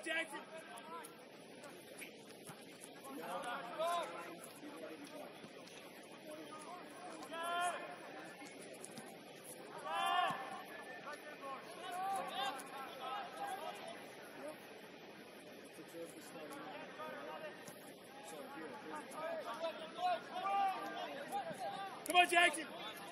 Jackson. Come on, Jackson.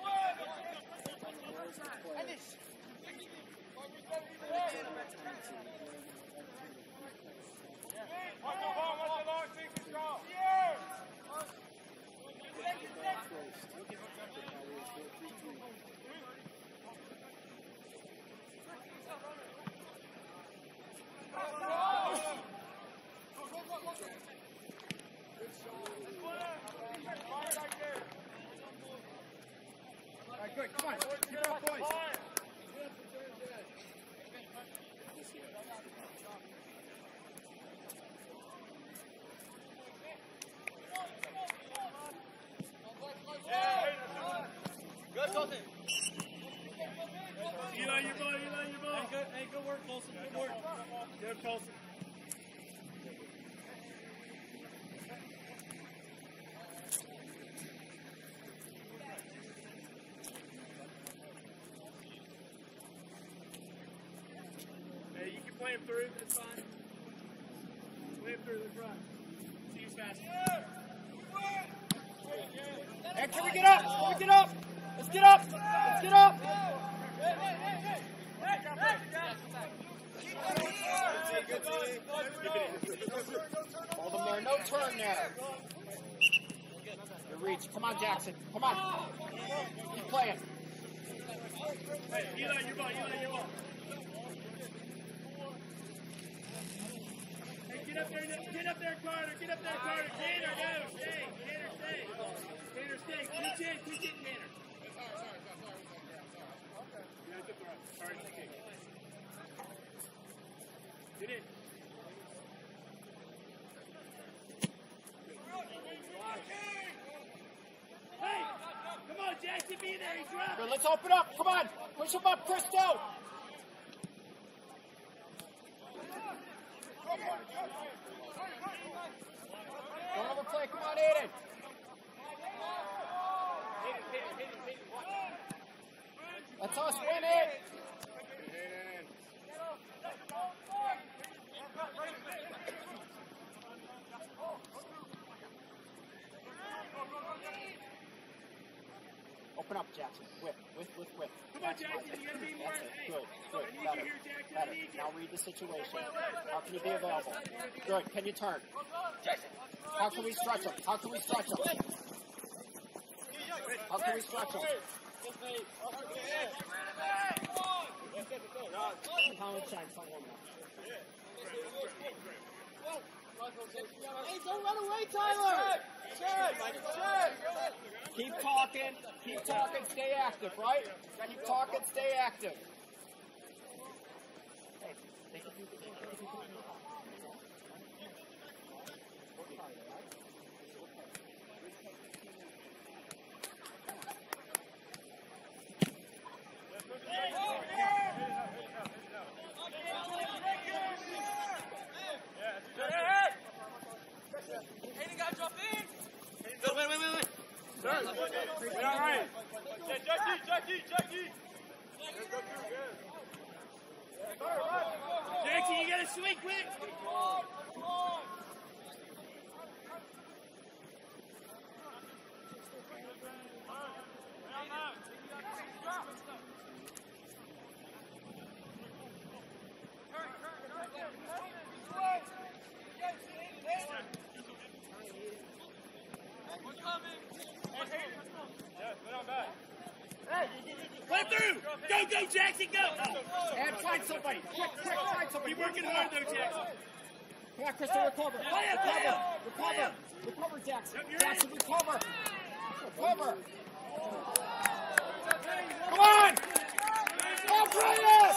Good, come on. Keep it up, boys. Good, Colton. Eli, your ball. Hey, good work, Colson. Good work. Good, Colson. Play him through, that's fine. Play him through the front. See who's faster. Hey, can we get up? Can we get up? Let's get up! Let's get up! Hold them there. No turn there. Good reach. Come on, Jackson. Come on. Keep playing. Hey, Eli, your ball. Get up there, Carter. Tanner, go. Stay. Tanner, stay. Keep getting Tanner. Sorry, get in. Hey, come on, Jackson, be there. He's dropped. Good, let's open up. Come on. Push him up, Christo. Don't overplay. Come on, Aiden. That's us. Win it. Open up, Jackson. Whip. Come on, Jackson. You gotta be more. Good. Better. Now read the situation. How can you be available? Good. Can you turn? How can we stretch him? How can we stretch him? Hey, don't run away, Tyler! Keep talking, stay active, right? Keep talking, stay active. Hey, they can do the Jackson, you gotta swing quick. Come through! Go, Jackson, go! And find somebody! Quick, find somebody! Keep working hard, though, Jackson. Come on, Crystal, recover! Recover, Jackson! Jackson, recover! Come on! Go, Prentice!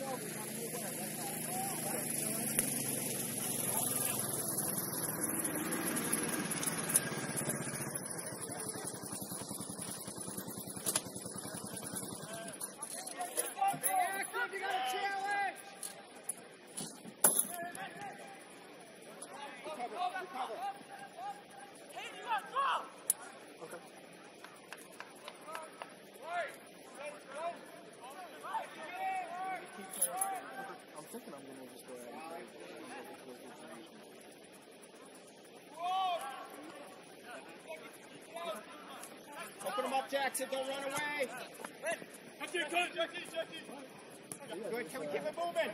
Open them up, Jackson. Don't run away. Up there, coach. Good. Can we keep it moving?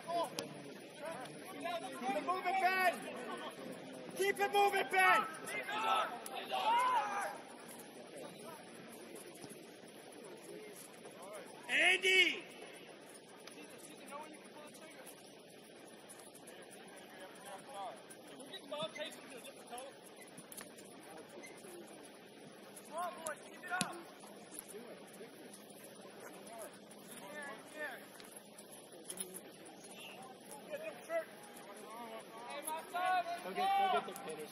Keep it moving, Ben. Keep it moving, Ben. Andy. Go get the finish.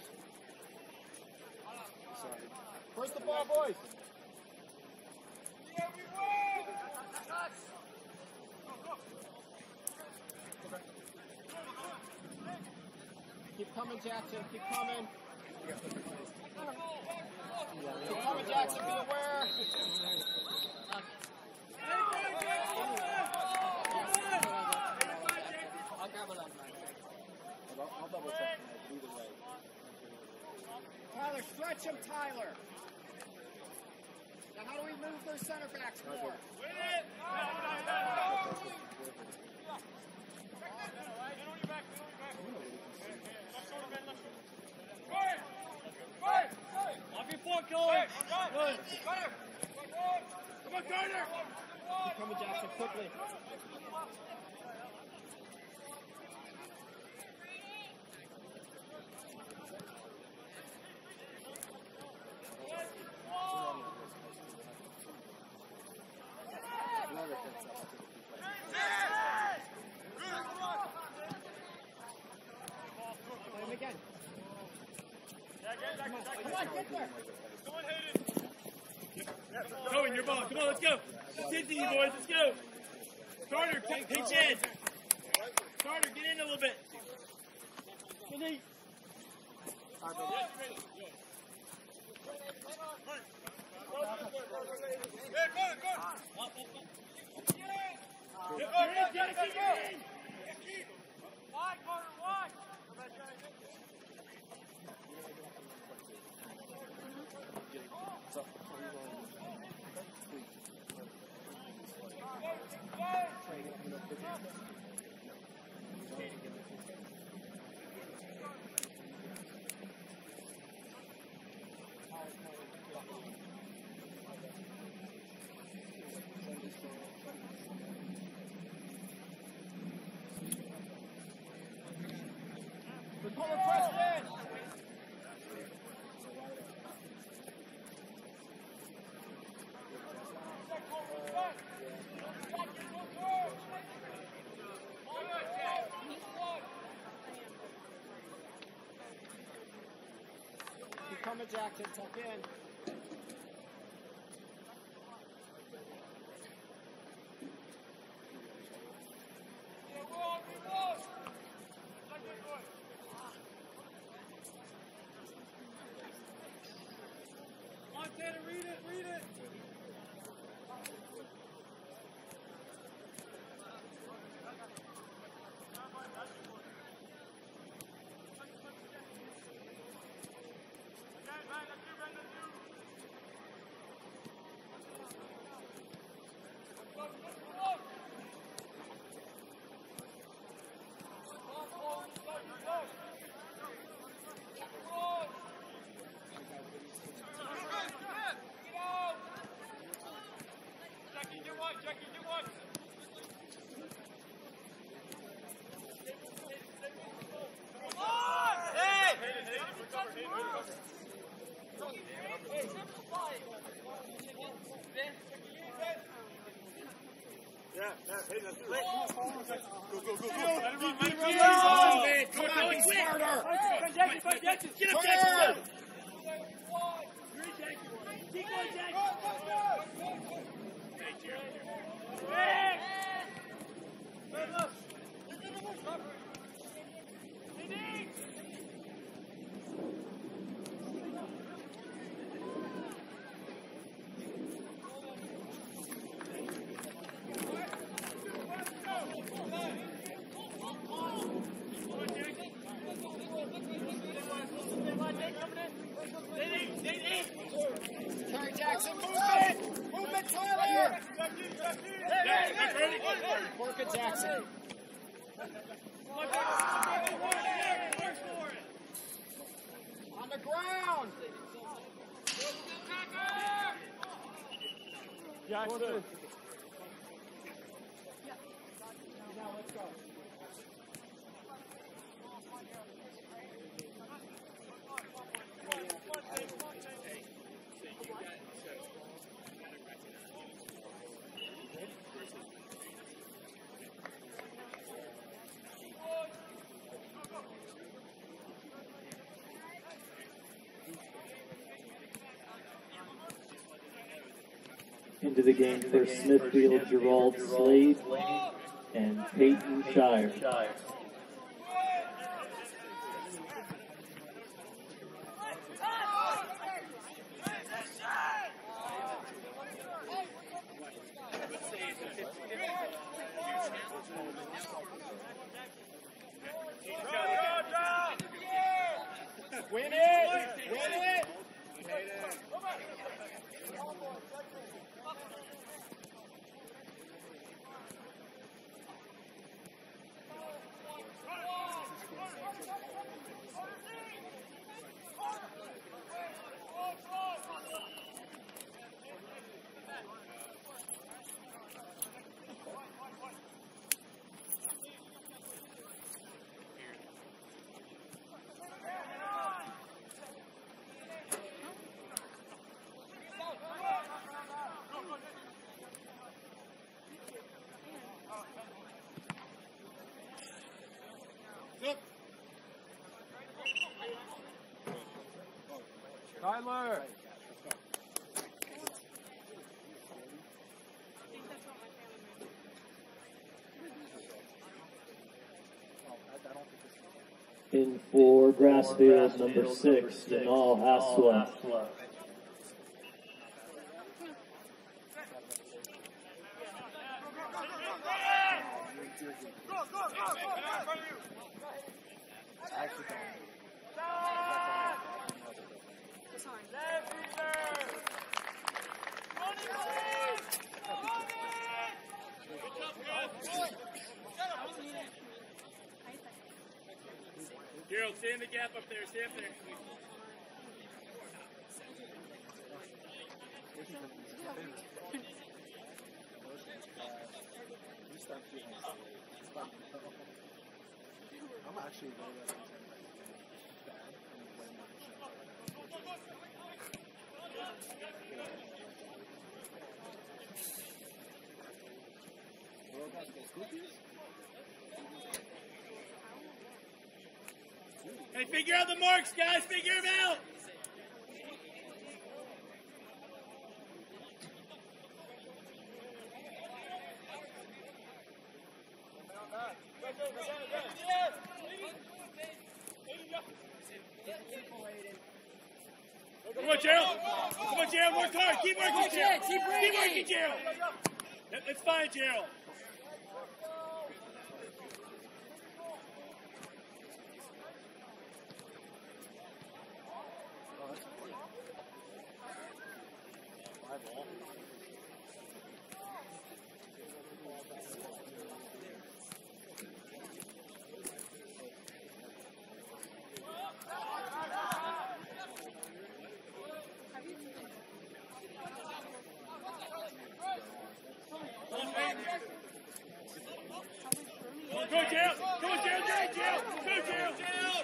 Sorry. Where's the ball, boys? Keep coming, Jackson. Keep coming. Keep coming, Jackson. Be aware. I'll grab it on mine. I'll double check either way. Tyler, stretch him, Tyler. Now, how do we move those center backs more? Off your foot, Coach. Good. Come on, Carter. Keep coming, Jackson, quickly. Play him again. Come on, get there. Go in your ball. Come on, let's go. It's to you, boys. Let's go. Carter, pitch in. Carter, get in a little bit. Finish. Coming, Jackson, tuck in. Montana, read it, read it. Yeah, hey, let's do it. Jackson. Get up, Jackson. You're in, Jackson. Keep going, Jackson. Hey, Gerald. Hey! Terry Jackson, movement! Movement, Tyler! Work at Jackson. On the ground! Jackson. Now let's go. Into the game for Smithfield, Gerald Slade and Peyton Shire. Win it! Win it! Tyler. In for Grassfield, number 6, Janal Haswa. Gerald, stay in the gap up there. Stay up there. I'm actually very bad. Hey, figure out the marks, guys. Figure them out. Come on, Gerald. Come on, Gerald. Work hard. Keep working, Gerald. Keep working, Gerald. It's fine, Gerald. Go, Gerald! Go, Gerald! Go, Gerald! Go, Gerald!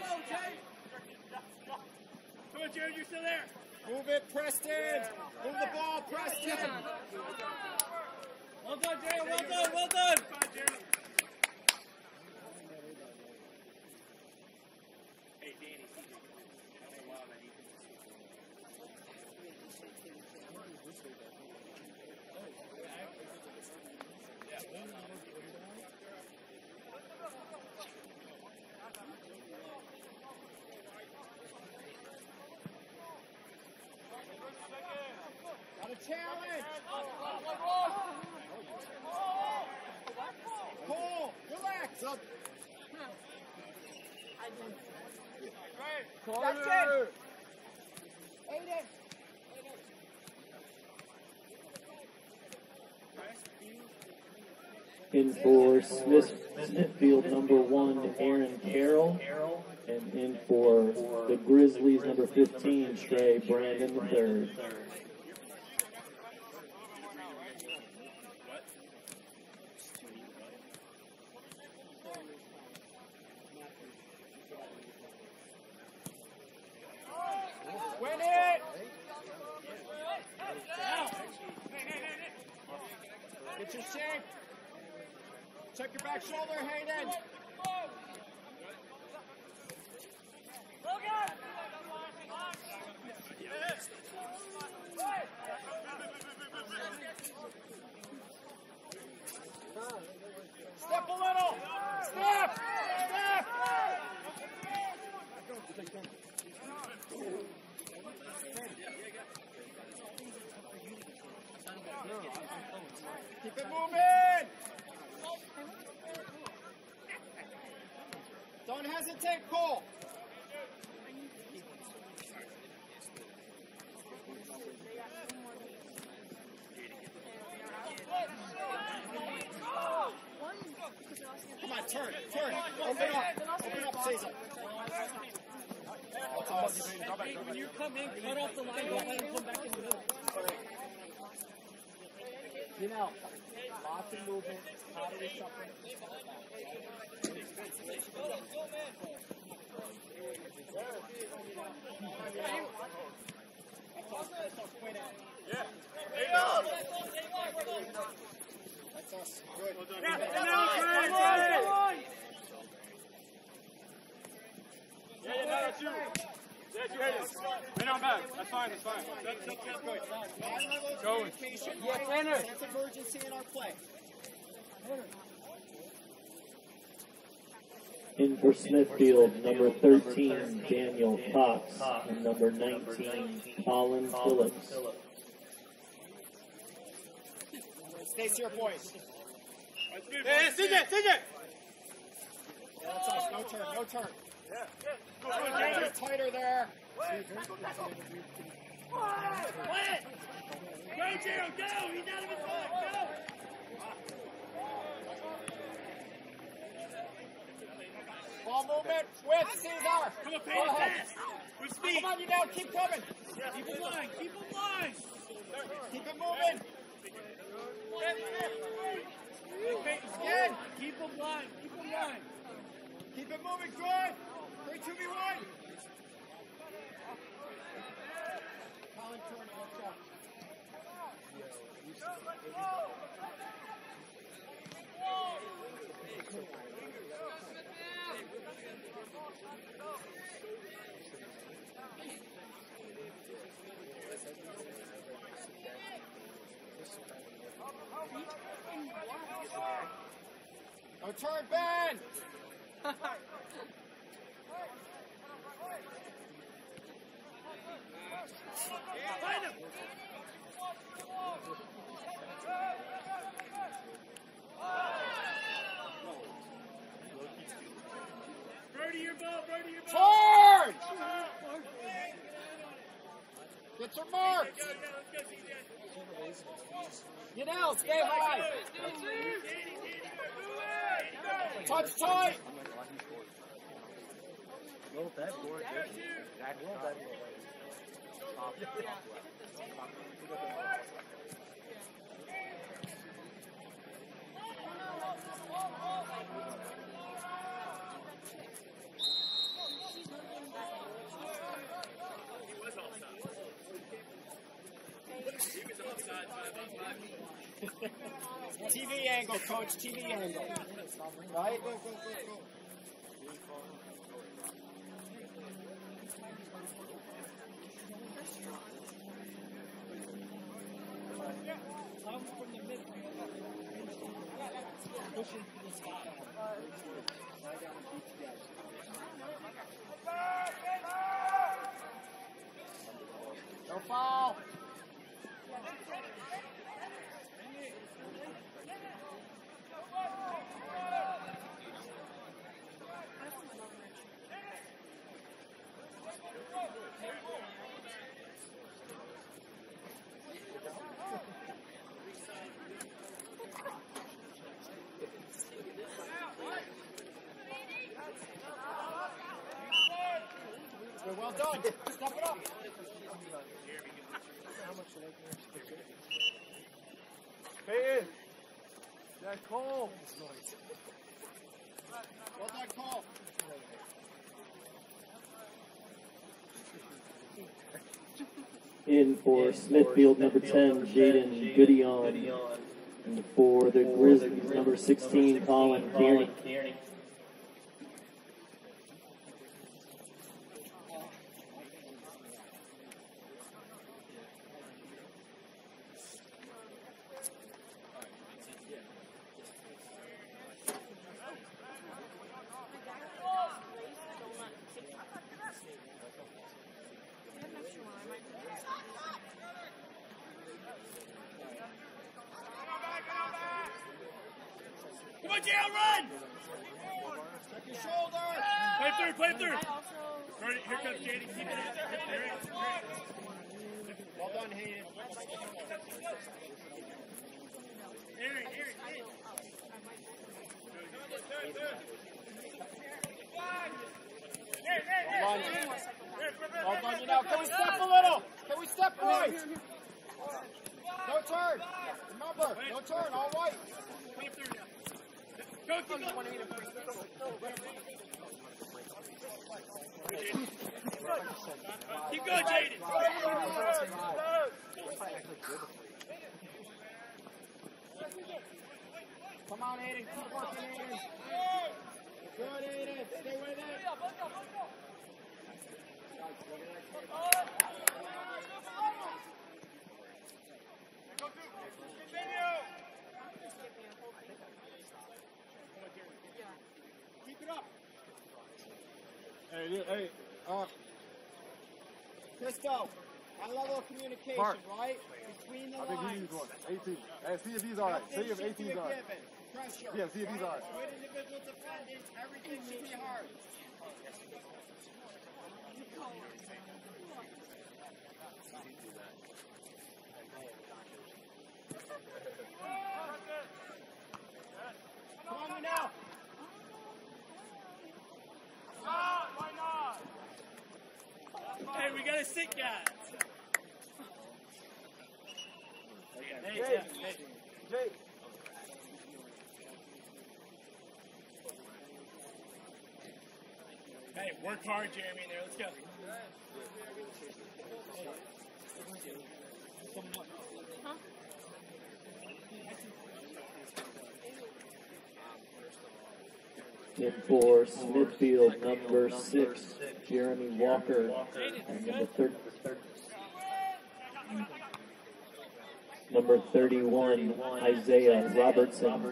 Come on, Gerald, you're still there. Move it, Preston! Move the ball, Preston! Well done, Gerald. Well done. Well done. Fine, Gerald. Hey, Danny. challenge. Cole, relax. Corner. Aiden. In for Smithfield, number 1, Aaron Carroll. And in for the Grizzlies, number 15, Trey Brandon III. Win it. Get your shape. Check your back shoulder, Hayden. Step a little. Step. Step. Keep it moving. Don't hesitate, Cole. Come on, turn. Open up, Caesar. When you come in, cut off the line, don't let him come back in the middle. You know, lots of movement, pottery shuffling. That's us. Good. That's you. I'm back. That's fine. Go. Sense of urgency in our play. In for Smithfield, number 13, Daniel Cox. And number 19, Colin Phillips. Stay here, boys. Hey, CJ! Yeah, that's us. No turn. Yeah. Tighter there. Go, Gerald, go! He's out of his box, go! Ball movement with Caesar. Come on, Payne, pass! With speed! Come on, you down. Keep coming. Keep him line! Keep it moving. Again! Keep him line! Keep it moving. Good. 3, 2, 1. Colin, turn. Let's go. No turn, Ben! Find him! Brody, your ball! Charge! Get your mark! Get out, stay high! Touch tight! TV angle, coach, TV angle. Right? Go. No foul. Well done. Step it up. Peyton. That's Cole. Well done, Cole. In for Smithfield, number 10, Jaden Goodyon. And for the Grizzlies, number 16, Colin Kearney. Come on, Jail, run! Check your shoulder. Play through, play through. Right, here comes Jaden. Keep it in. Well done, Hayden. Aaron. Well done, you know. Can we step a little? Can we step right? No turn. Remember, no turn, all white. Play through now. Go, keep going. Keep going, Jaden. Come on, Aiden. Keep working, Aiden. Good, Aiden. Stay with it. Keep it up. Hey, Christo, high level of communication, Mark. Right? Between the I think he lines. needs one. 18. Hey, see if he's all right. See if 18's all right. Pressure. Yeah, see if he's all right. With individual defendants, everything should be hard. Come on, now. Why not? Hey, we got a sick guy. Hey. Jake. Hey, work hard, Jeremy, in there. Let's go. In for Smithfield, number 6, Jeremy Walker. And number 31, Isaiah Robertson.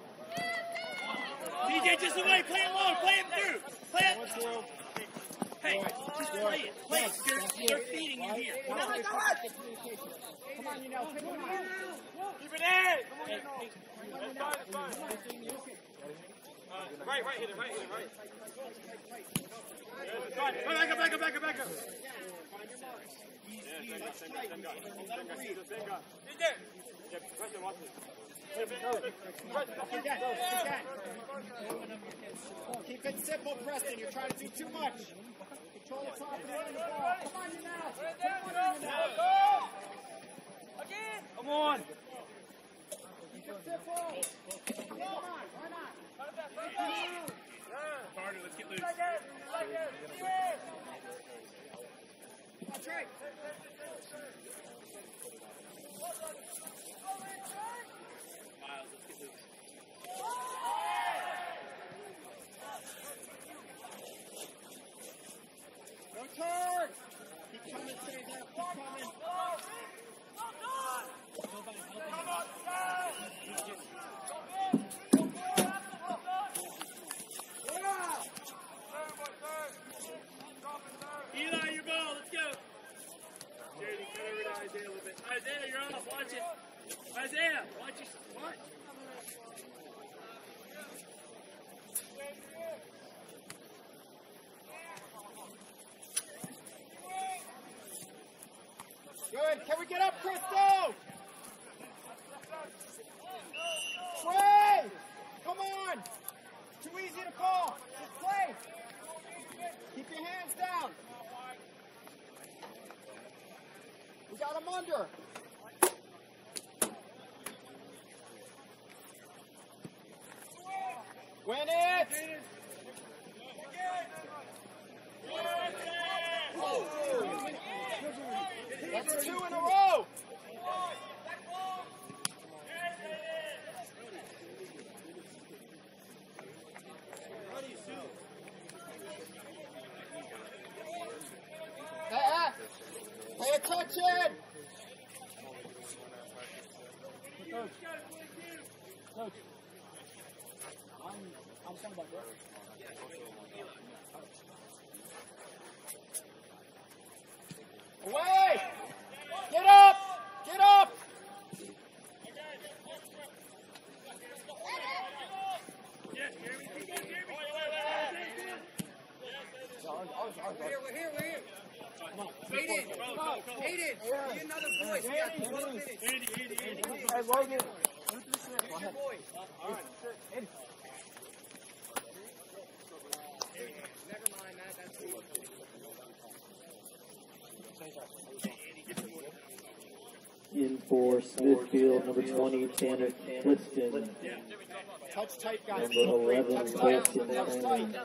DJ, just away. Play it low. Play it through. Play it. Hey, just play it. Play it. They're feeding you here. Come on. Come on, you know. Keep Keep it in. That's fine. Right, hit it, right. Back up. Keep it simple, Preston. You're trying to do too much. Control the top and the ball. Come on, you now. Come on. Keep it simple. Come on, why not? Harder. Let's get loose. That's right. Miles, let's get loose. No turn. Keep coming, stay there. Keep coming. Eli, your ball. Let's go. Jerry, cut over to Isaiah a little bit. Isaiah, you're off. Watch it. Isaiah, watch your watch. Good. Can we get up, Christo? Trey! Come on! Too easy to call. Just play. Keep your hands down. under. Win it! That's 2 in a row. Pay attention! Coach. I'm sorry about that. Away! Get up! Get up! We're here. Hayden, be another voice. We got 12 minutes. Hey, Logan. Who's your voice? All right. Never mind that. That's cool. In for Smithfield, number 20, Tanner Clifton. Touch tight, guys. Number 11, Touch tight. Bolton Touch tight. Herman.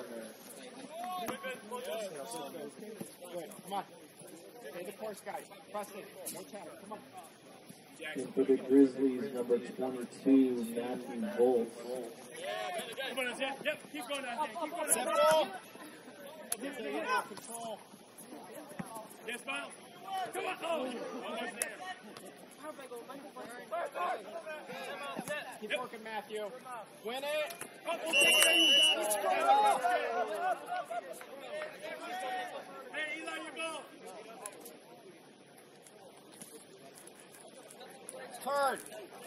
Good. Come on. Stay the course, guys. Press it. No chatter. Come on. In for the Grizzlies, number 22, Matthew Bolt. Come on, Zach. Yep, keep going out there. Keep going out Simple. there. Control. Yes, Miles. Come on. Oh, almost there. Keep working, Matthew. Win it. Oh, we'll take it. Let's go. Hey, Eli, your ball. Turn.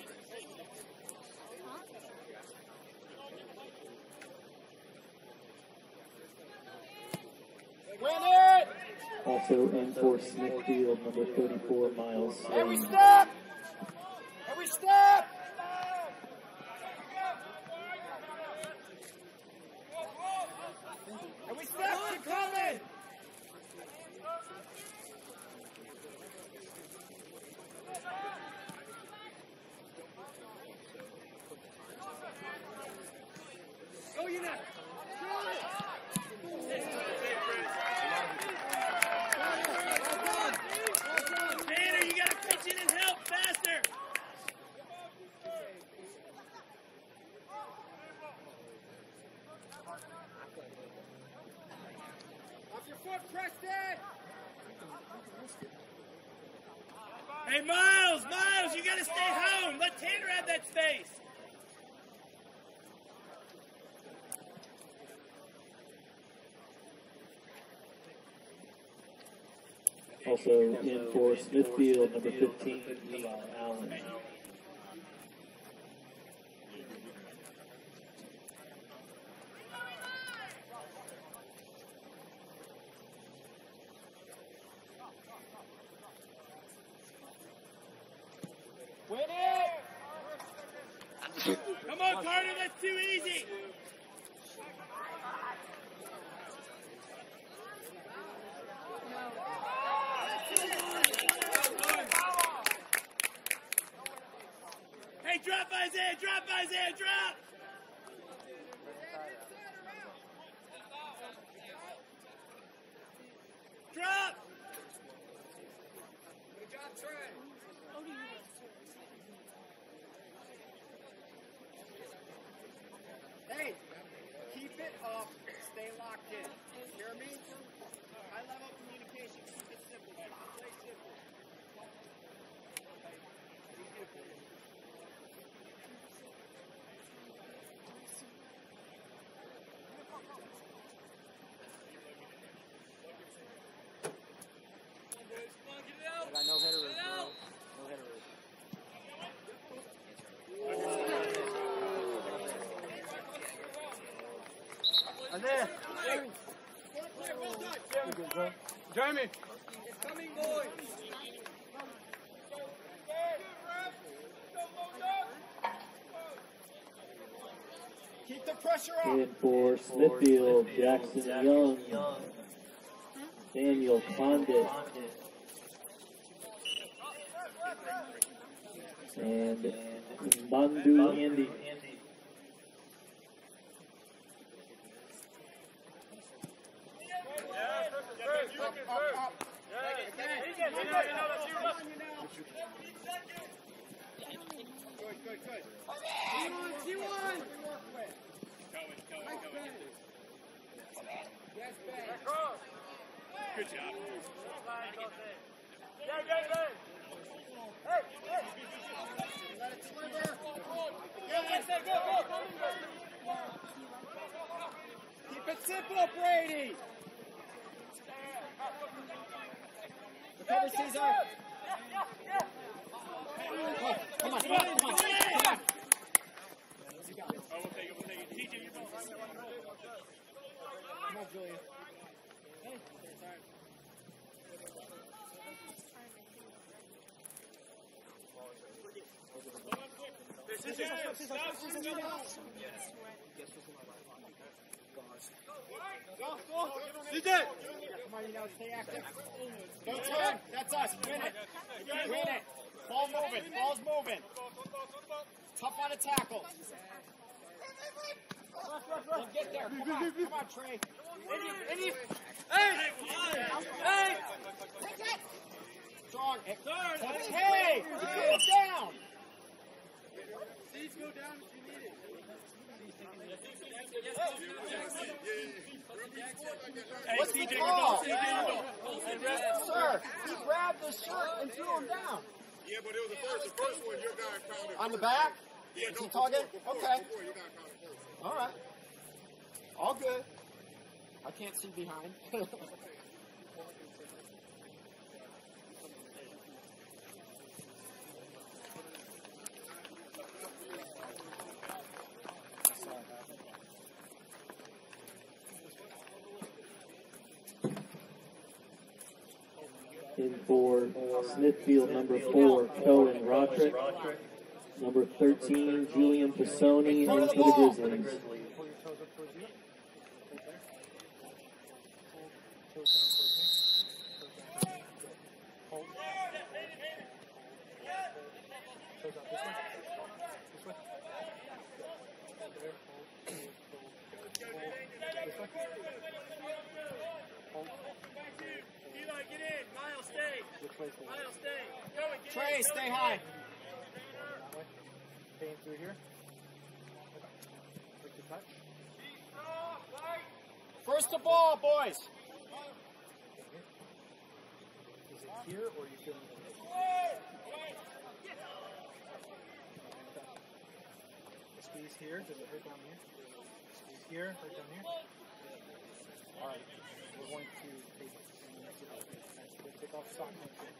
Win it. Also in for Smithfield, number 34, Miles Every Slade. step. Every step. Every step. Keep coming. Go, you next. Tanner, you got to pitch in and help faster. Off your foot, Preston. Hey, Miles, you got to stay home. Let Tanner have that space. Also in for Smithfield, number 15, Eli Allen. Win it. Come on, Carter, that's too easy. Hey, drop Isaiah, drop! Drop! Good job, Trent. Hey, keep it up. Stay locked in. Hear me? High level communication. Keep it simple. Play simple. I got no hitter. No hitter. And there. Jeremy. It's coming, boys. Keep the pressure up. In for Smithfield, Jackson Young, Daniel Condit. and Mandu Andy. Good job. Keep it simple, Brady. Recover, Caesar. Oh, come on. Oh, we'll take it. TJ, you're both. Come on, Julian. Come on, you know, stay active. Go turn. That's us. Win it. Win it. Ball moving. Ball's moving. Tough on a tackle. Get there. Come on, Trey. Hey! Strong. Okay. Go down. Please go down if you need it. What's the call? Sir, he grabbed the shirt and threw him down. Yeah, but it was the first one your guy counted. On the back? Yeah, Is he talking? Okay. Before your guy counted first. All right. All good. I can't see behind. In for Smithfield, number 4, Cohen Roderick. Number 13, Julian Pisoni, in for the Grizzlies. Trey, stay high. Staying through here. Quick to touch. First the ball, boys. Is it here or you feel squeeze here? Does it hurt down here? Squeeze here, hurt down here? Alright, we're going to take off sock.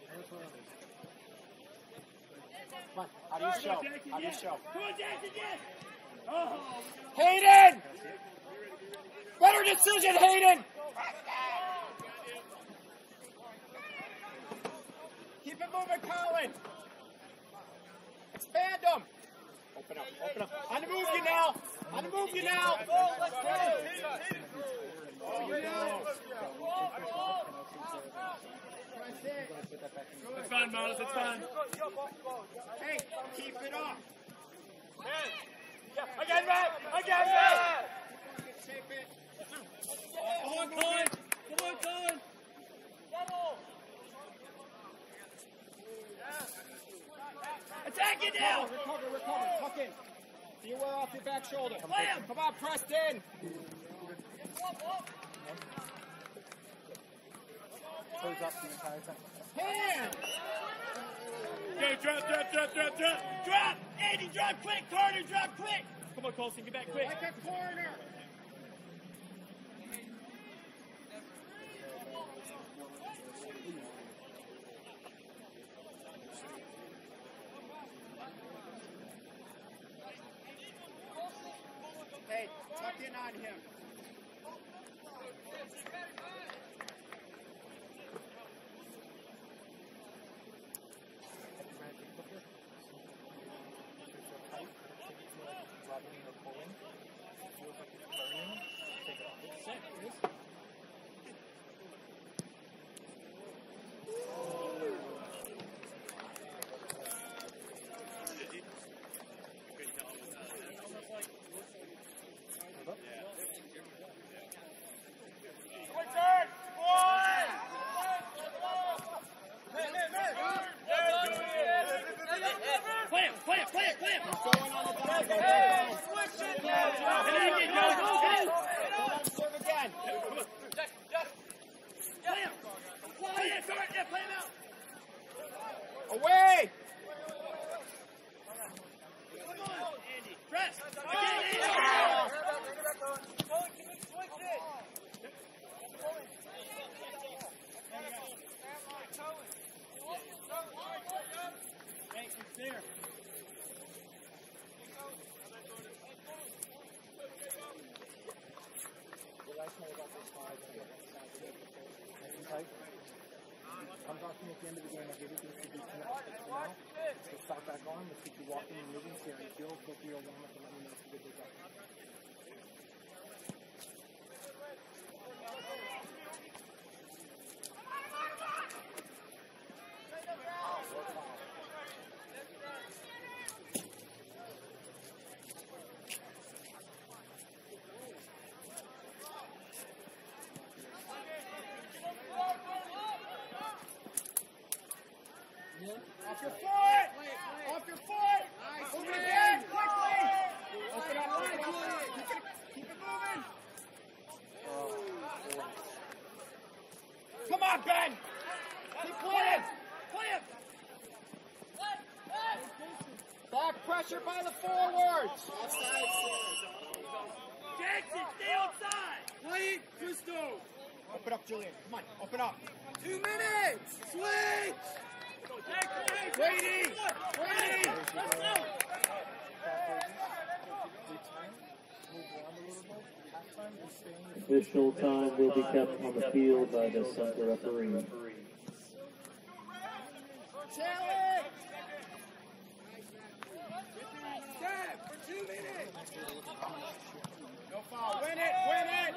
Come on, how do you show? How do you show? Come on, Jackson, yes! Oh. Hayden! Better decision, Hayden! Keep it moving, Colin! Expand them! Open up. On the move you now! On the move you now! Let's go! It's fine, Miles, it's fine. Hey, keep it up! Again, man! Shape it. Come on, Colin! Attack it now! Recover. Tuck in. Do you wear off your back shoulder? Play him! Come on, Preston! Close up the entire time. Hands! Go, drop! Andy, drop quick! Carter, drop quick! Come on, Colson, get back quick! Like a corner! Hey, tuck in on him. Nice and tight. Come talk to me at the end of the game. I'll give you things to do tonight. But for now, let's get start back on. Let's keep you walking and moving. See how you feel. Feel free to warm up and let me know if you get this up. Off your foot! Off your foot! Open it again, quickly! Open up, open up. Keep it moving! Come on, Ben! Keep playing! Play it! Back pressure by the forwards! Jackson, stay outside! Play it, Christo! Open up, Julian. Come on, open up. 2 minutes! Switch! Brady! Brady! Let's go! Official time will be kept on the field by the center referee. Challenge! Step for 2 minutes! No foul. Win it! Win it!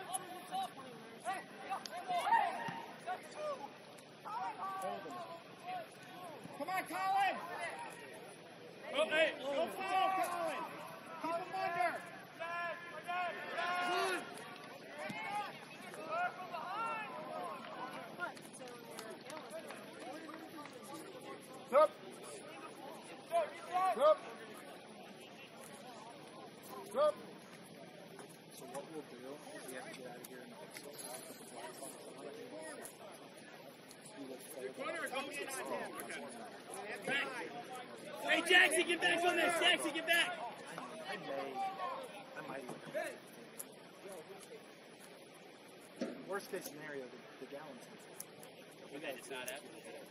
Come on, Colin! Oh, hey! No foul, Colin! Keep him under! Up. Up. Up. So what we'll do is we have to get out of here and fix this. Hey, Jackson, get back on this! Jackson, get back! I might even. Worst case scenario, the gallons. You guys, it's not happening.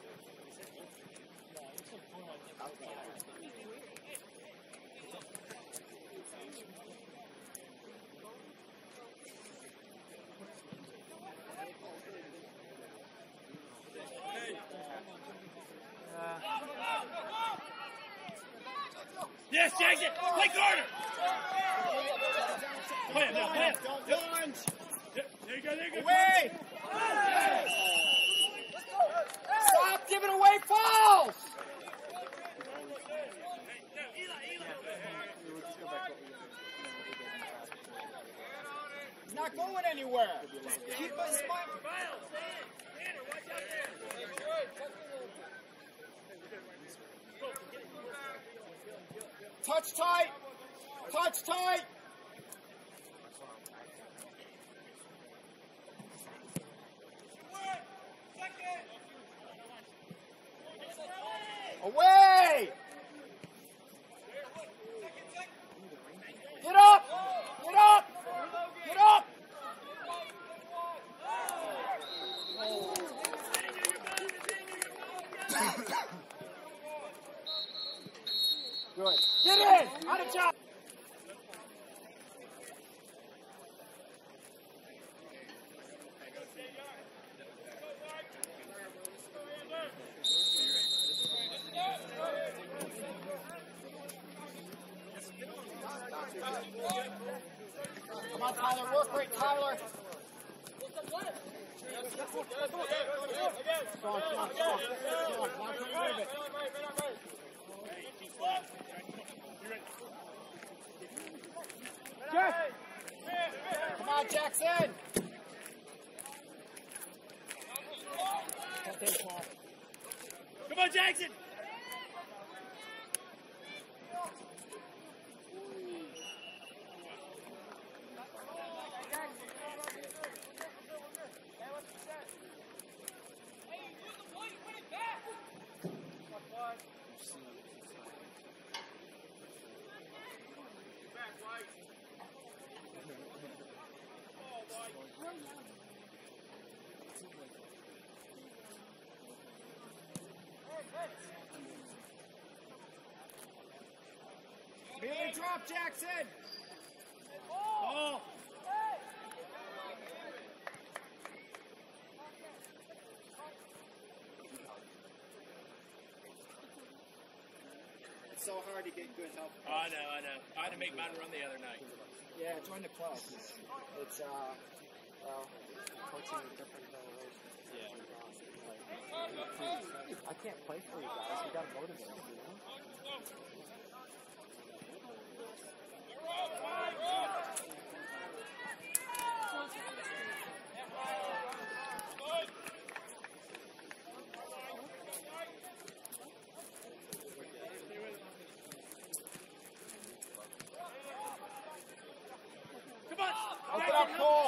Yes, Jackson! Play Carter! Play him now, play him! Don't lunge! There you go, there you go! Away! Stop giving away fouls! He's not going anywhere. Keep us smart. Touch tight. Touch tight. Away! Get up! Get up! Get up! Good. Get in! Out of job! Come on, Tyler. Work rate, Tyler. Come on. Move it. Jeff. Come on, Jackson. Come on, Jackson! Bailey, drop, Jackson. Ball! so hard to get good help. I know. I had to make mine run the other night. Yeah, join the club. It's well, coaching a different generation. Yeah. I can't play for you guys. You got to motivate them, you know? Open up, Cole.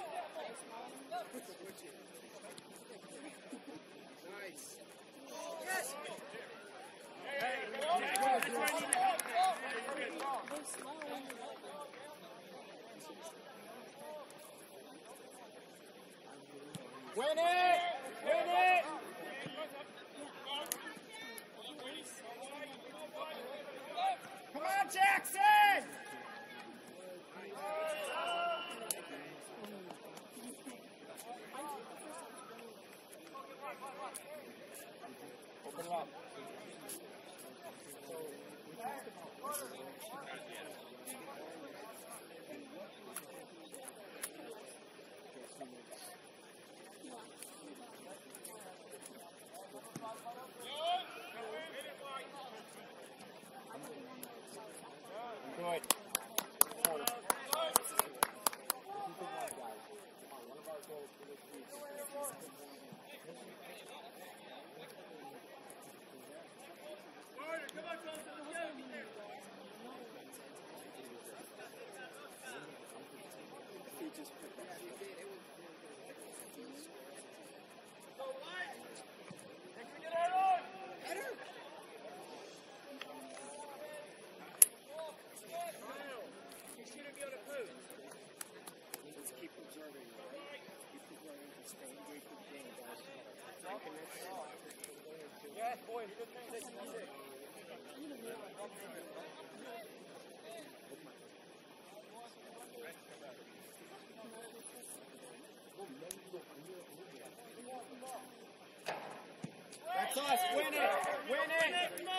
Win it! Win it! Come on, Jackson! Open it up. Good. That's us. Win it. Win it.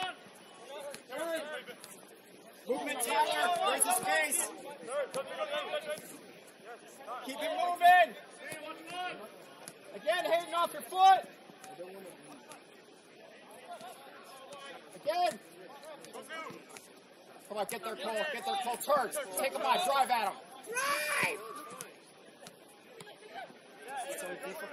Movement, Tyler. Where's the space? Keep it moving. Again, Hayden, off your foot. Again. Come on, get there, Cole. Get there, Cole. Turn. Take him on. Drive at him. Drive! It's so difficult.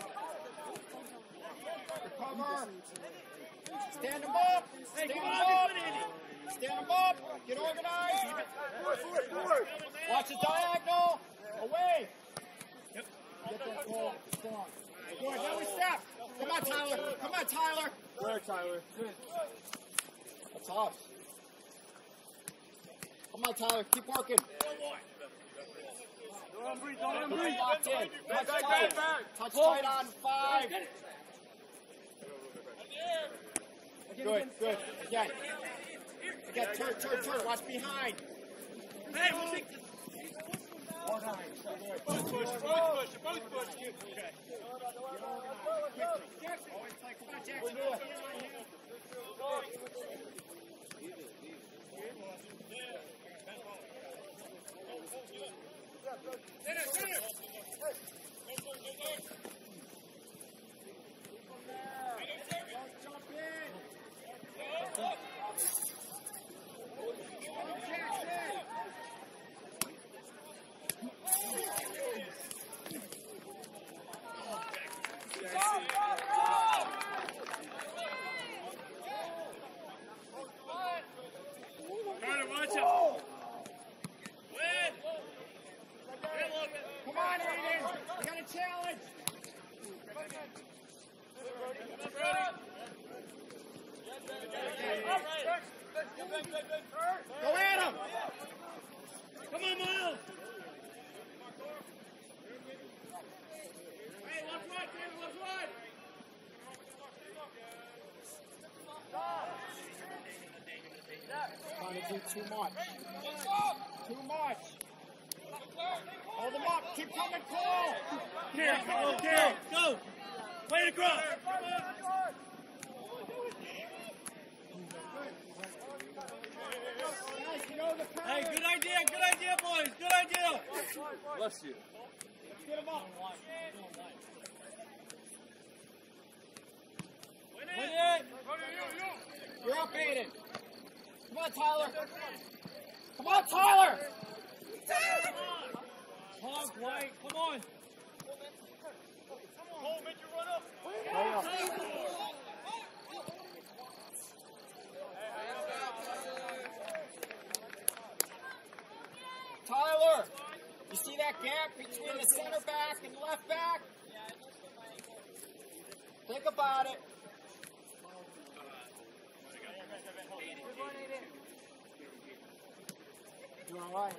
Recover. Stand him up. Stand him up. Stand him up. Get organized. Forward. Watch the diagonal. Away. Get that Cole. Strong. Good. Now we step. Come on, Tyler. Come on, Tyler. Where, Tyler? Good. That's us. Come on, Tyler. Keep working. Don't breathe. Locked in. Touch tight. Touch tight on 5. Good. Again. Turn. Watch behind. Hey, we'll take this. Both push. Come on, Aiden. We got a challenge. Go at him. Come on, Miles. Hey, left right, David, left right. Trying to do too much. Too much. Hold them up. Keep coming, Cole. Carry, go. Play it across. Hey, good idea, boys. Good idea. Bless you. Get him up. Win it. You're up, Aiden. Come on, Tyler. Come on, Tyler. Hog, White, come on. Cole, make you run up. Tyler, you see that gap between the center back and left back? Think about it. You all right?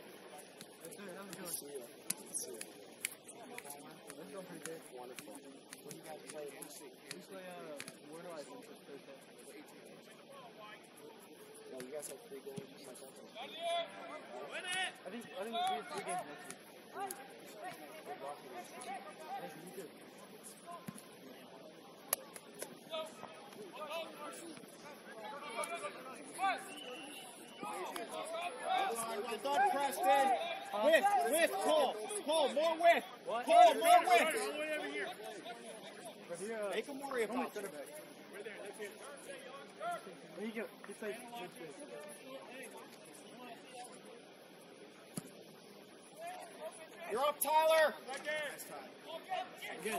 Wonderful. What do you guys play next week? Where do I think this Thursday? No, you guys have 3 games or something. Win it. I think we have 3 games next week. Thank you, you too. Well done, Preston. With, Cole. Cole, more with. Cole, more with. Make him worry about it. There you go. It's like, You're up, Tyler. good.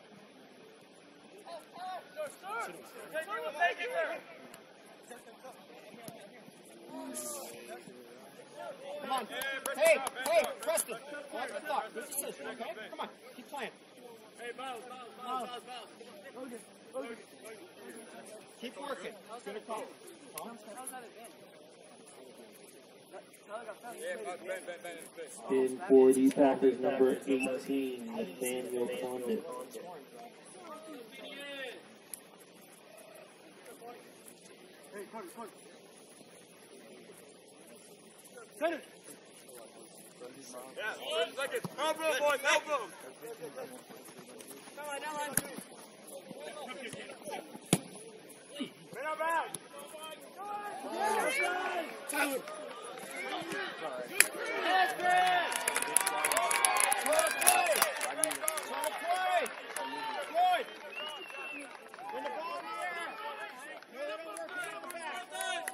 Come on. Hey, Preston. What the fuck? Good decision, okay? Come on. Keep playing. Hey, bounce. Keep working. Good call. In for the Packers, number 18, Nathaniel Condit. Hey, Carter. Send it. Yeah, 1 second. Help him, boys, help him. Man up out. Tyler. Good. Win the ball in the air. Let it work out the back.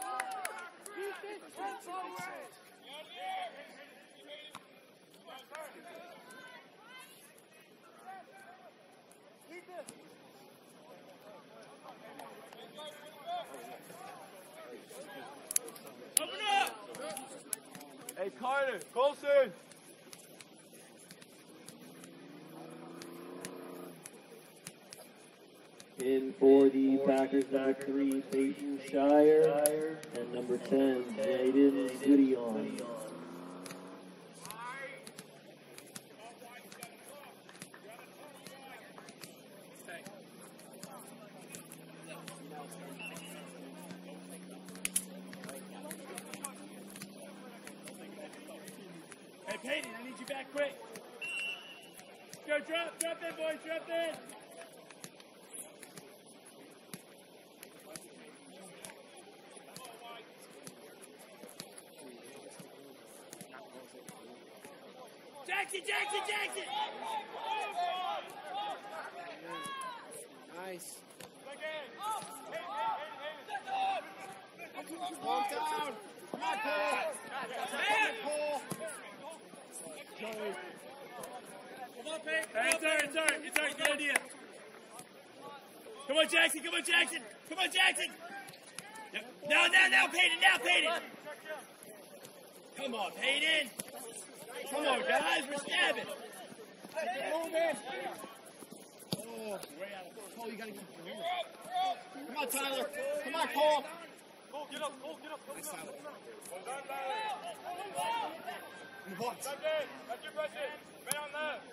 Open up. Hey, Carter, Colson. In for the Packers, number 3, Peyton Shire, and number 10, Jaden Goodyon. Hey, Peyton, I need you back quick. Go, drop in, boys, drop in. Jackson! Nice. Walk down. Come on, Cole. Joey. Come on, Peyton. It's all right. Good idea. Come on, Jackson. Yep. Now, Peyton. Come on, Peyton. Come on, guys, we're stabbing. Move in. Oh, Cole, you gotta keep moving. Come on, Tyler. Come on, Cole. Cole, get up. Nice, Tyler. Well done, Tyler. Move on. That's your pressure. Man on that.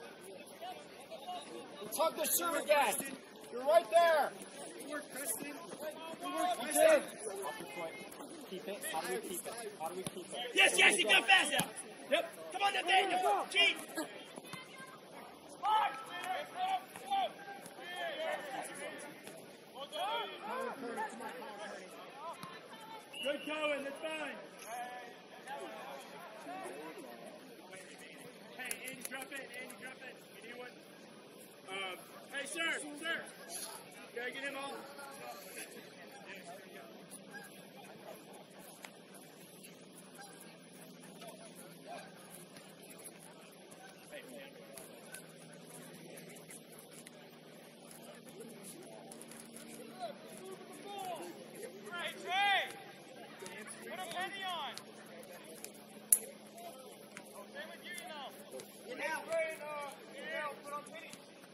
Tug the shoe again. You're right there. Good work, Preston. Good work. Keep it. How do we keep it? Yes, Jackson, go fast now. Yep. Come on, Nathaniel. Cheat. Good going, that's fine. Yes, sir. Sir. Gotta get him on. Hey, Trey! Put a penny on! Same with you, you know. Get out! Get out! Put on penny!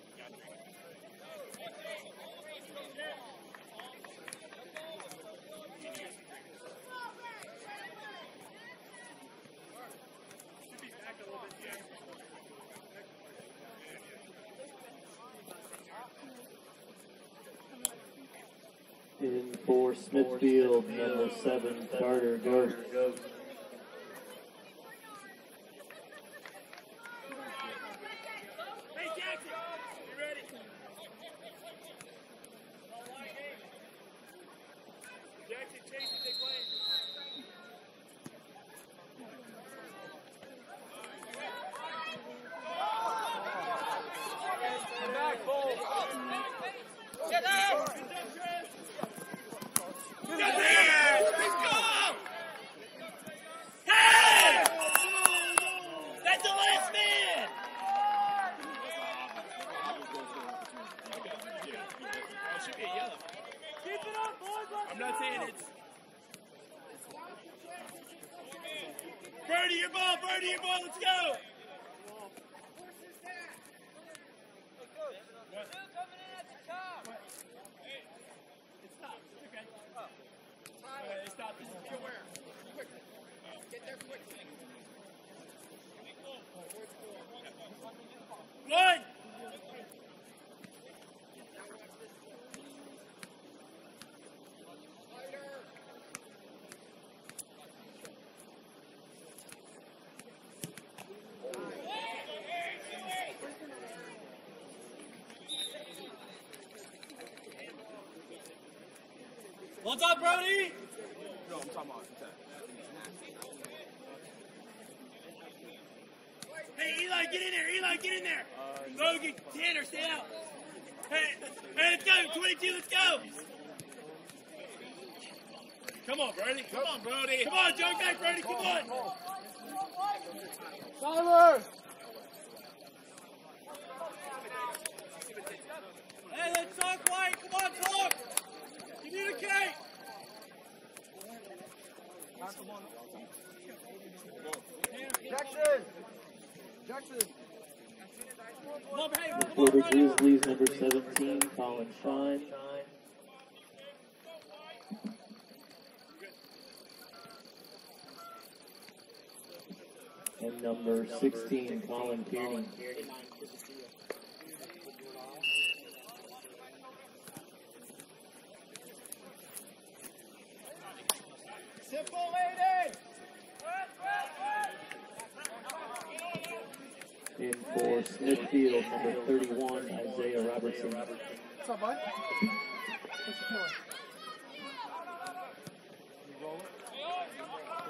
In for Smithfield, number 7, Carter Ghost. Hey, Jackson! You ready? Jackson, chase it, they play. Back, Bull! Get up! Get there! Let's go! Hey! That's the last man! It should be a yellow. Keep it up, boys! I'm not saying it's... Birdie, your ball! Birdie, your ball! Let's go! One! What's up, Brody? No, I'm talking about attack. Hey, Eli, get in there. Eli, get in there. Logan, Tanner, stay out. Hey, let's go. 22, let's go. Come on, Brody. Come on, Brody. Come on, jump back, Brody. Come on. Tyler! Hey, let's talk, White. Come on, talk. Communicate. Jackson! Jackson! For the Grizzlies, number 17, Colin Shine. And number 16, Colin Kearney. Simple lady! In for Smithfield, number 31, Isaiah Robertson. What's up, bud? What you doing? You roll it?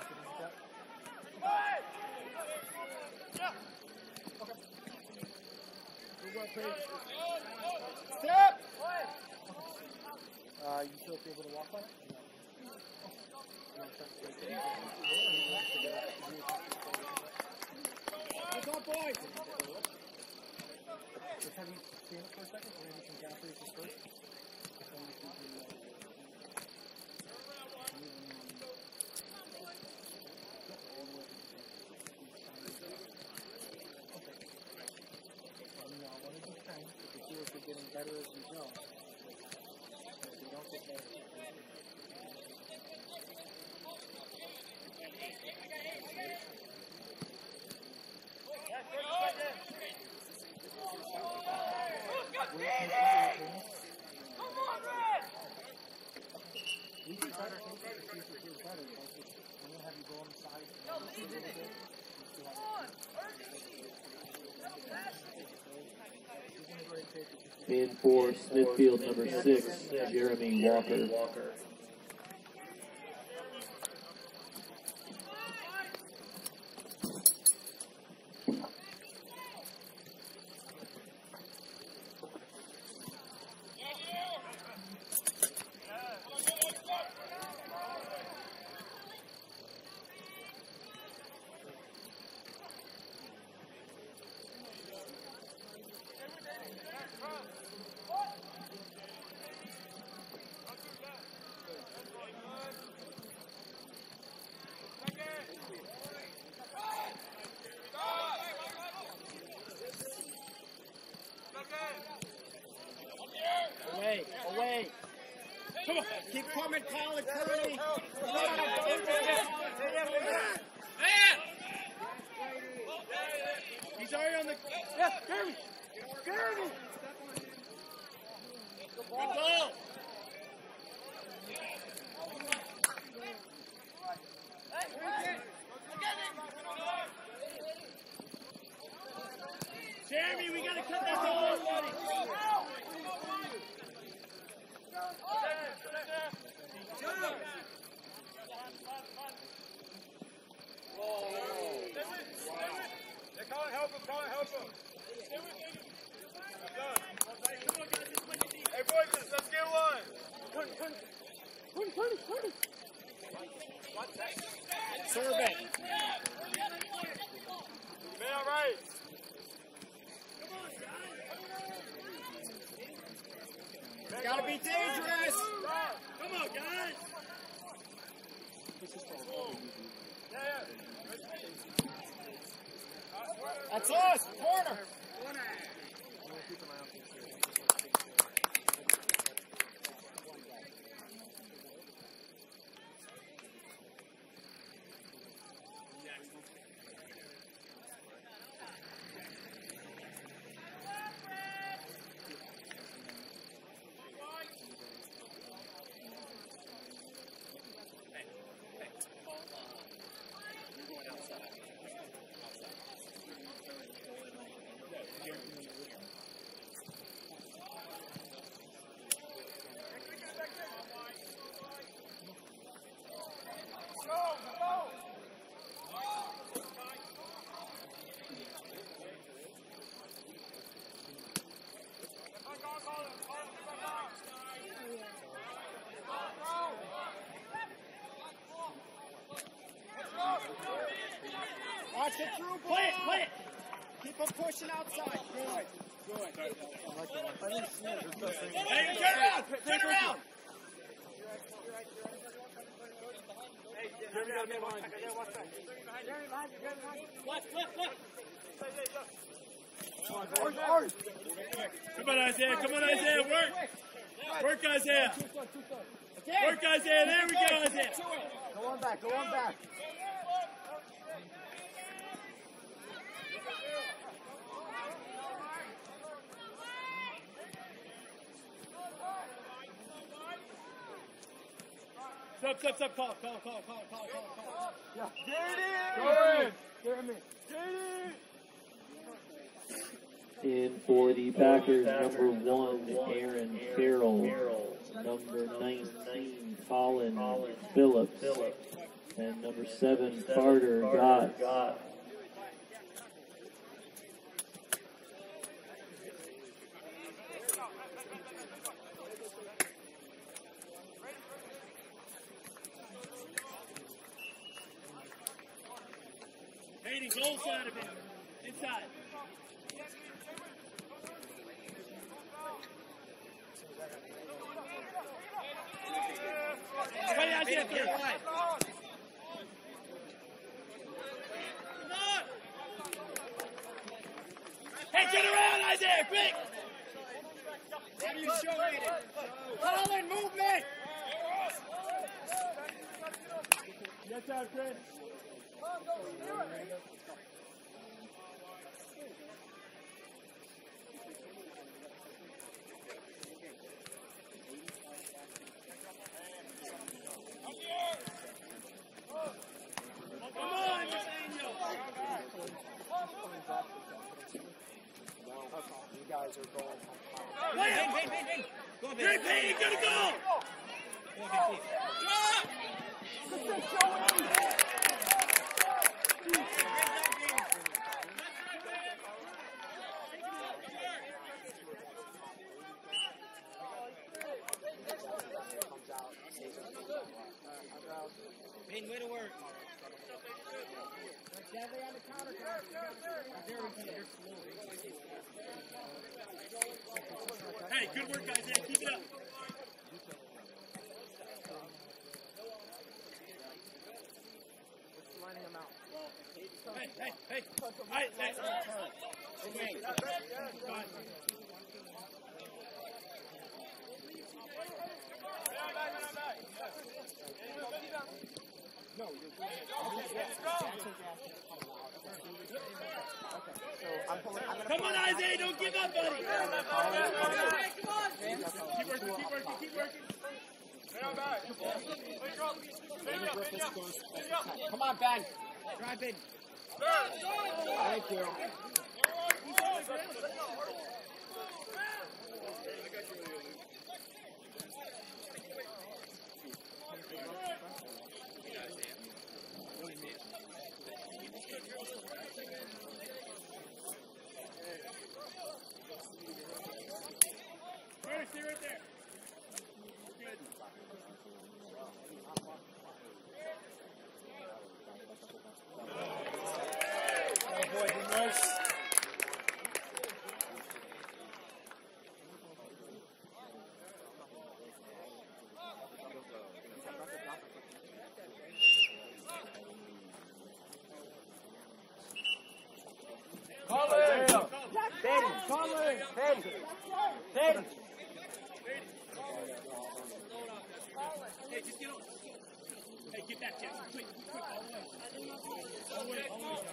Step! You still be able to walk on it? What's up, boys? Just have you stand up for a second, and then you can gather this first. One of these times, if you feel like you're getting better as you go, if you don't get better, In for Smithfield, number 6, Jeremy Walker. Away, away. Come on. Keep coming, Colin, Curly. He's already on the... Yeah, Jeremy. Jeremy. Good ball. Jeremy, we gotta cut that ball off, buddy. Help him. Hey, boys, let's get one. Serve it. Man, all right. It's gotta be dangerous. Come on, guys. That's us. Corner. Watch the through ball. Play it. Keep them pushing outside. Good. Hey, turn around. Come on, Isaiah. Work, Isaiah. Work, Isaiah. There we go, Isaiah. Go on back. Stop. Call. Yeah. Go Jeremy. In for the Packers, number 1, Aaron Carroll. Number 19, Colin Phillips. And number 7, Carter Gott. Hayden, goal side of him. Inside. Play Isaiah through. Hey, turn around, Isaiah, quick! What are you showing it? Colin, movement! Good job, Chris. You guys are going. Hey! Hey, Payne, gotta go! Payne, way to work. Hey, good work, guys. Yeah, keep it up. Hey. All right, Come on, Isaiah, don't give up, buddy. Keep working. Come on, Ben. Drive in. Thank you. Stay right there. Good. Oh boy, be nice. Hey, just get on. Hey, get back, Jackson. Quick. All the way.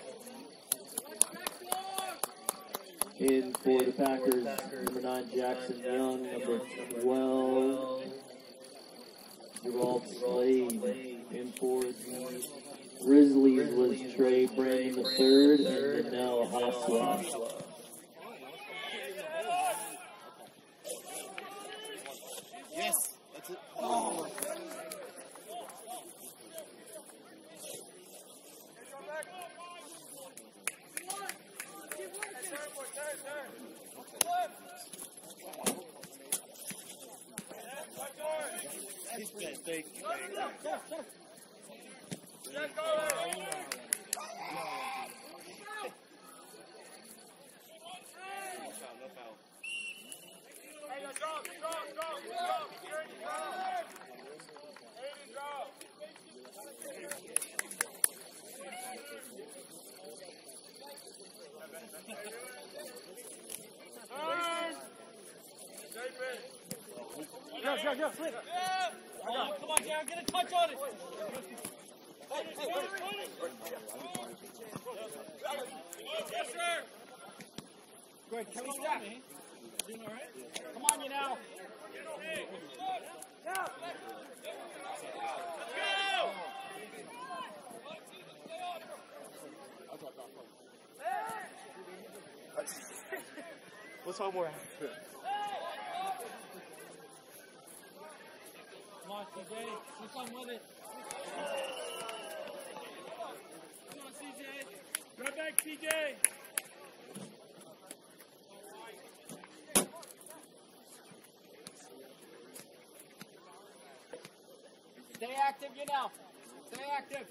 In for the Packers, number 9, Jackson Young, number 12, Gerald Slade. In for the Grizzlies was Trey Brandon III and Danelle Hoswa. Yes, that's it. Oh. He's been big. Go, flip. Come on, Jared, get a touch on it. Yes, sir. Good, can we step? Doing all right? Come on, you now. Let's hold more after. Come on, CJ. Do something with it. Come on, CJ. Go back, CJ. Stay active, you know. Stay active.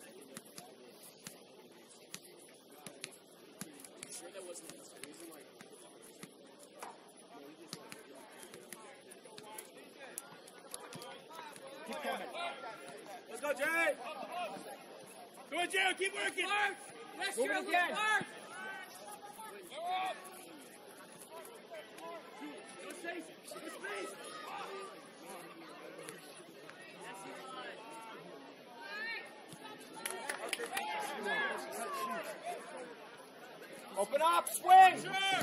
Keep coming. Let's go, Jay. Go on, Jay. Keep working. Move it again. Open up, swing! Sure.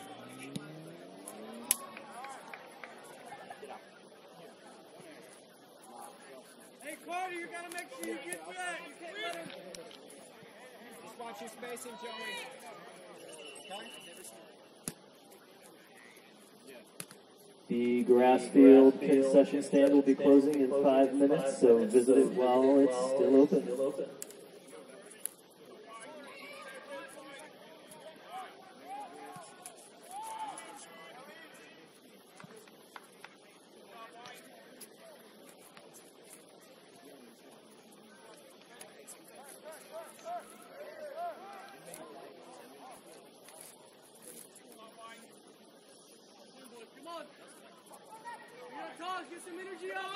Hey, Carter, you gotta make sure you get back. You can't let him. Just watch your spacing, Joey. Okay? The Grassfield concession stand will be closing in 5 minutes, so visit it while it's still open. Get some energy on!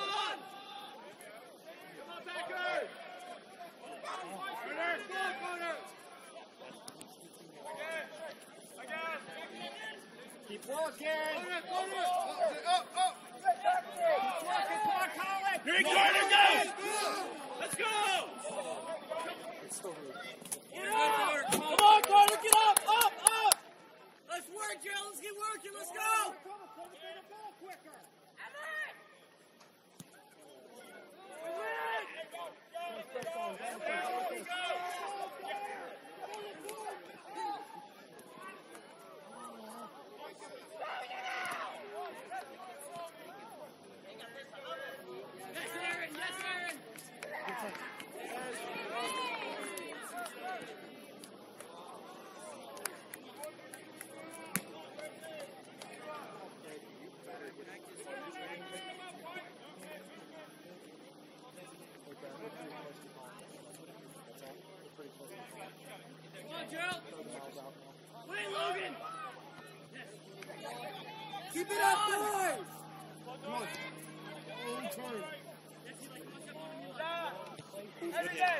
Come on, Packers! Corner! Go, corner! Again! Keep working! Corner! Keep working, come on, Colin! Here, corner, go! Let's go! It's still really Come on, Carter, get up, up, up! Let's work, Gerald, let's get working, let's go! Keep it up, boys! Come on. Turn. Every day!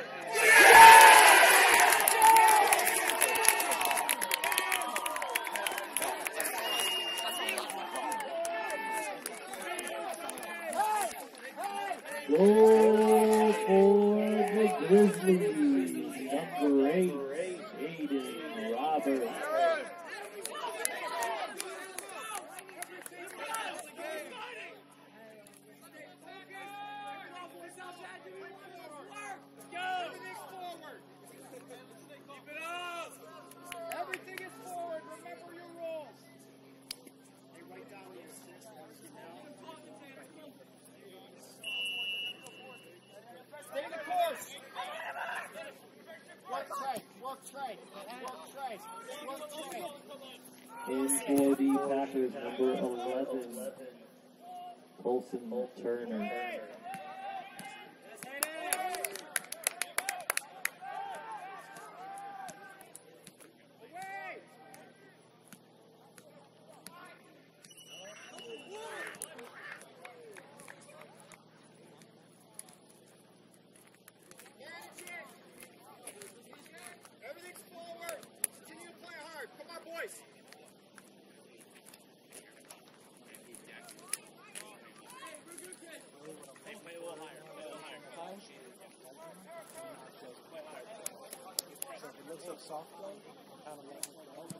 Goal for the Grizzlies, number 8, Aiden Roberts. Everything is forward. Remember your rules. Hey, write down the assist. Stay the course. Work trade. Work trade. Work trade. Work trade. In for the Packers, number 11, Colson Turner. Everything's forward. Continue to play hard. Come on, boys. Hey, play a little higher, play a little higher. So if it looks like soft play, kind of like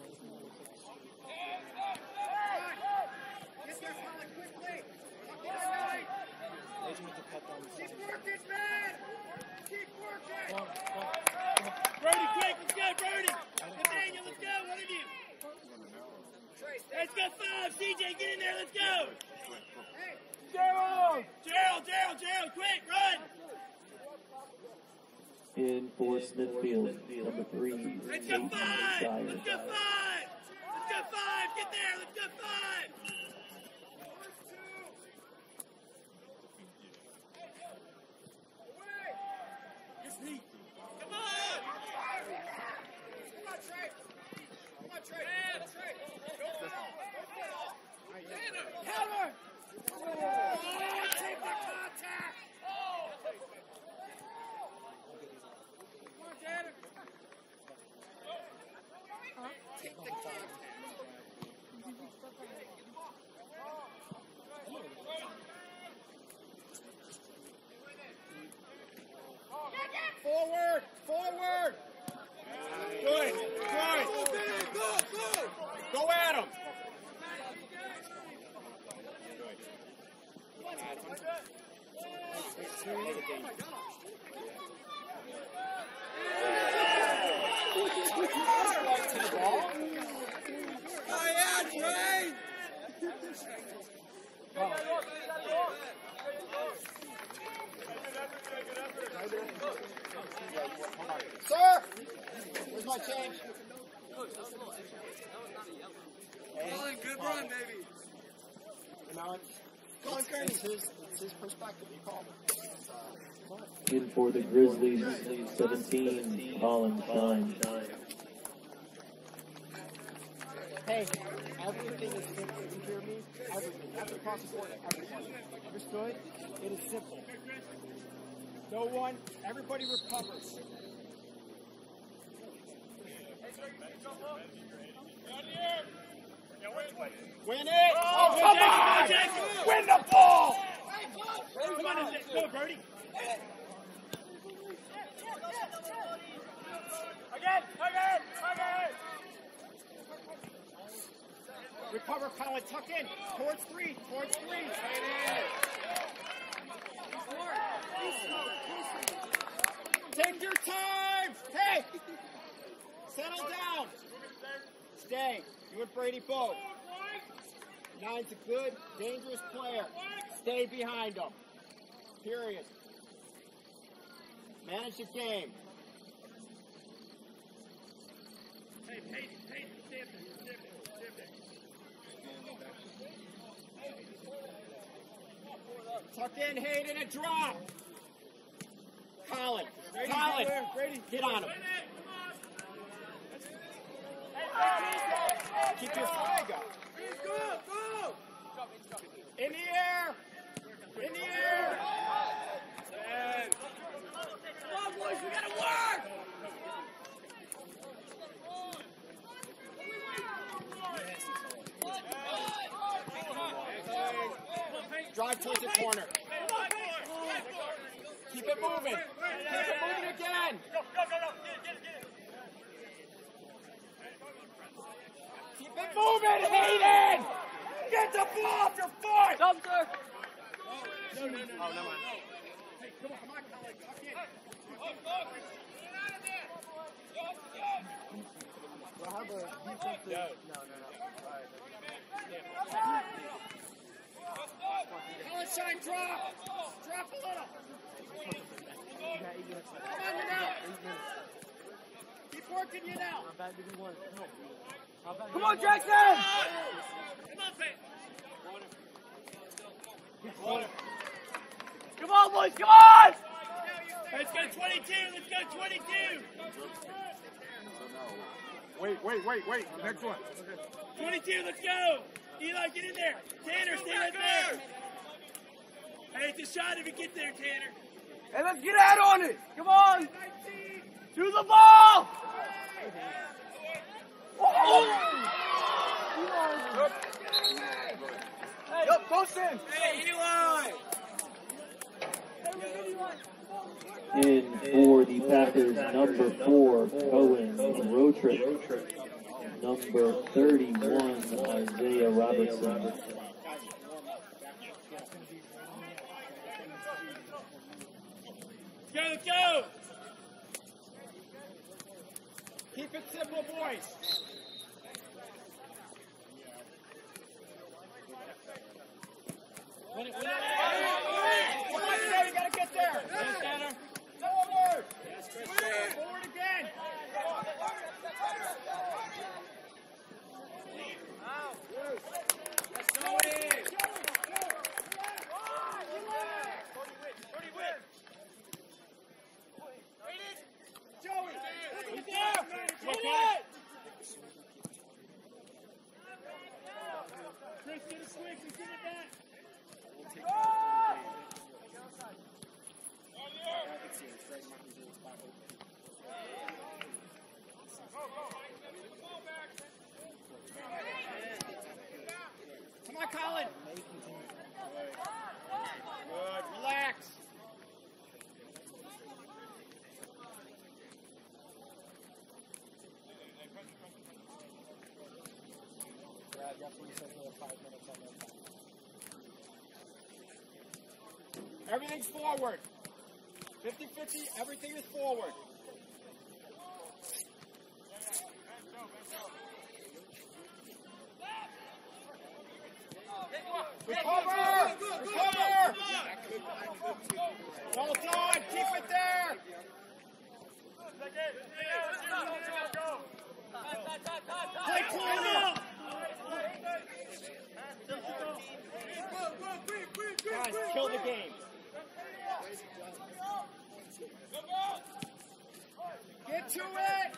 Get there, Colin, quickly. they need to cut down the Keep side. working, man. Keep working. Come on. Brody, quick, let's go, Brody! Nathaniel, let's go, one of you! Let's go, 5, CJ, get in there, let's go! Gerald, quick, run! In for Smithfield, number 3, Let's go, 5! Dyer. Let's go, 5! Let's go, 5! Get there, let's go, 5! Yes, Lee. Come on! Come on, Trey. Come on, Trey. Trey. Go for it. Hammer. Take the contact. Come on, Tanner. Take the contact. Forward. Forward. Good. Go at him. Sir, where's my change? Good run, baby. You know, it's his perspective. You called it. In for the Grizzlies, 17, Colin Shine. Hey, everything is simple. You hear me? Everything. That's across the board. Everybody. Understood? It is simple. No one. Everybody recovers. Win it! Oh, come on! Win the ball! Come on, go, Brody. Recover, Colin. Tuck in. Towards three. Towards three. Take your time. Hey. Settle down. Stay. You and Brady both. Nine's a good, dangerous player. Stay behind him. Period. Manage the game. Hey, stand there. Tuck in, Hayden, and drop. Colin, get on him. Keep your flag up. Go! In the air. In the air. Come on, boys, we gotta work! Drive towards the corner. Keep it moving. Keep it moving again. Keep it moving, Hayden! Get the ball off your foot! Come, sir! Oh, never mind. Hey, come on, Colin. Tuck in. We'll have a defensive... No. Colin, shine, drop! Drop a little! Come on, you now! Keep working, you now! How bad did we want? Come on, Jackson! Come on, boys, come on! Let's go 22. Let's go 22. Wait. Next one. 22. Let's go. Eli, get in there. Tanner, stay right there. Hey, it's a shot if you get there, Tanner. Hey, let's get out on it! Come on! To the ball! Yup, post in. Hey, Eli! In for the Packers, number 4, Cohen, road trip. Number 31, Isaiah Robertson. Let's go. Keep it simple, boys. Win it. Come on, Sarah, you gotta get there. Forward. Forward again. Chris, get a swing. Get it back. Come on, Colin. Good. Relax. Brad, that's what he says we have 5 minutes on that time. Everything's forward. 50-50, everything is forward. Recover! Recover! Well done! Keep it there! Play clean! Guys, kill the game. Get to it!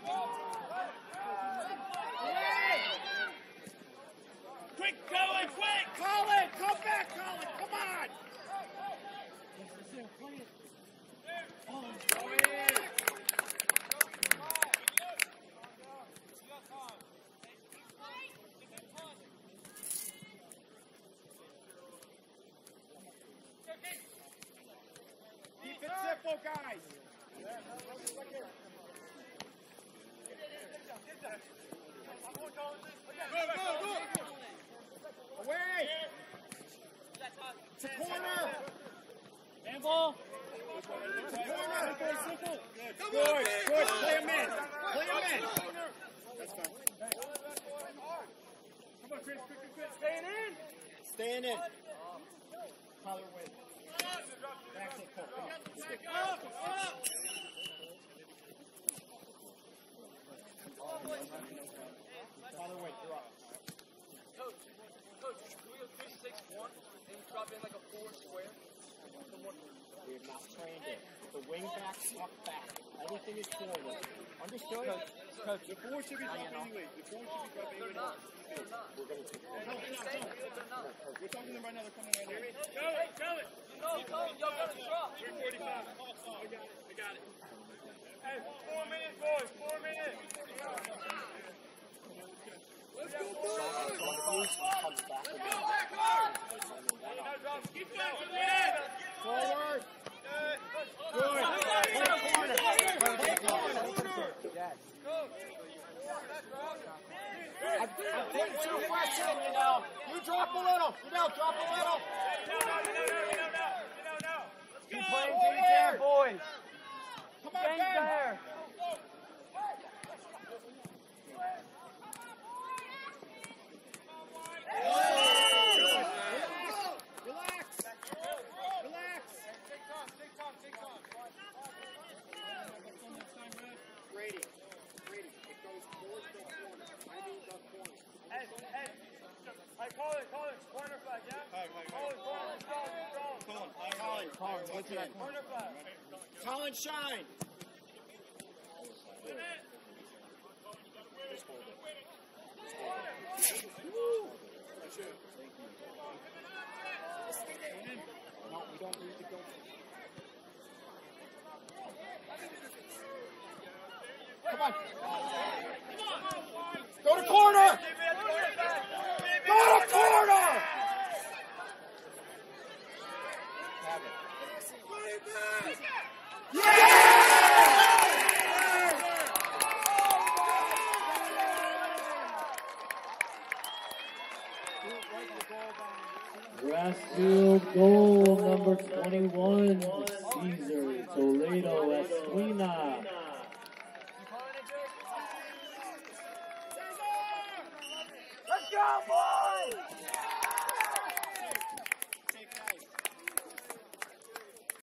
Quick, Colin, quick! Colin, come back, Colin! Come on! Keep it simple, guys. Away! It's a corner! Handball. It's a corner! Good, good. Play him in. Play him in. That's fine. Come on, Chris, quick. Staying in. Staying in. Tyler wins. Back to the court. Come on. Stick. Tyler wins. You're up. Coach, can we go 3-6-1 and drop in like a 4 square? We have not trained it. The wing backs up back. Everything is forward. Understood? Coach, the 4 should be dropped anyway. The 4 should be dropped anyway. They're not. We're going to take it. We're talking about another coming right here. Go it. No, y'all got to drop. 3:45. I got it. Hey, 4 minutes, boys. 4 minutes. Let's go, boys. Keep going. Forward. Good. Play corner. I'm putting some pressure on you now. You drop a little. Drop a little. Keep playing till you can, boys. Come on, Stay Ben. there. Relax. Brady, it goes towards the corner. I need the corner. Hey, call it. Corner flag, yeah? Call it, corner. Colin, what's that? Corner flag. Colin, shine. No, we don't need to go. Come on. Go to corner. Go to corner. Have it. Grassfield goal number 21, Caesar Toledo Esquina. Let's go, boys!